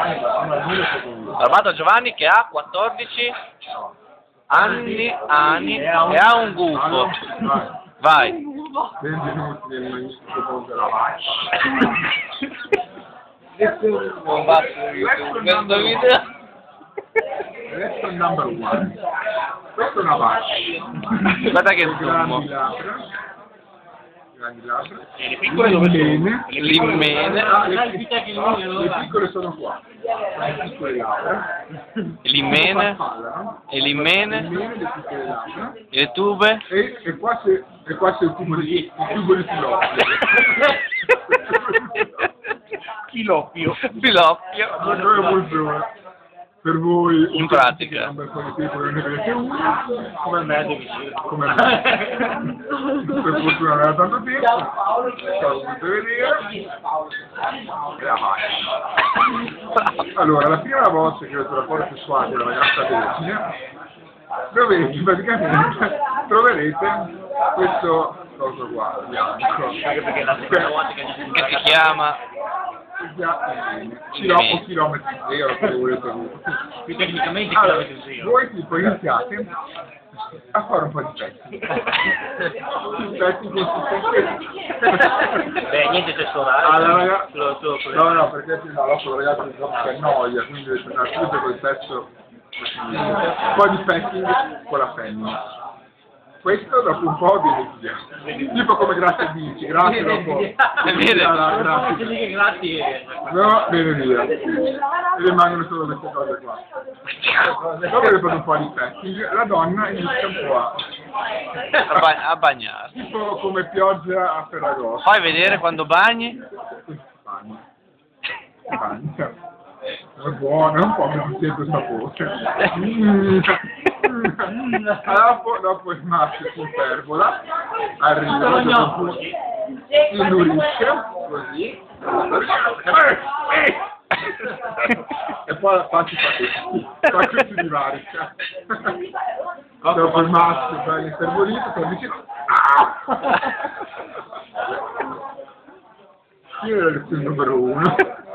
Armato Giovanni che ha 14 anni e ha un gufo. Vai. 20 minuti del magnifico mondo della vacca. Non va su YouTube questo video. Adesso è il number one. Questa è una vacca. Guarda che Grandi zoom. labbra. Grandi labbra. Le piccole dove sono? L'imene. Le piccole sono qua. Le piccole labbra. L'imene. Parlano. E l'imene. L'imene, le piccole labbra. E le tube. E qua c'è il tubo di filoppio. Filoppio. Filoppio. Per voi In pratica. un bel po' di tempo non ne vedete uno, Come me devi come me. Per fortuna non era tanto tempo, stavo potete vedere. E la faccia. Allora, la prima volta che ho avuto rapporto sessuale con una ragazza vergine, dovete praticamente troverete questo coso qua, bianco. Anche perché la seconda volta che Che si chiama chilometri zero, se volete voi. più tecnicamente Allora, chilometri zero. voi tipo iniziate a fare un po' di pezzi. Pezzi consistenti. Beh, niente sessuale. Allora, Solo no, perché no, dopo ragazzi si annoia, quindi dovete andare subito col pezzo. Un po' di petting con la femmina. Questo dopo un po' viene via. Tipo come grazie bici, grazie dopo. Grazie. No, viene via. E rimangono solo queste cose qua. Dopo che fate un po' di petting, la donna inizia un po' a bagnare. tipo come pioggia a Ferragosto. Fai vedere quando bagni. Bagna. Bagna. È buono, è un po' che mi sento sapore. Dopo il maschio si pergola, arriva, si indurisce, così, e poi faccio di varica. Dopo il maschio bello infervorito, poi dice io ero il lezione numero 1.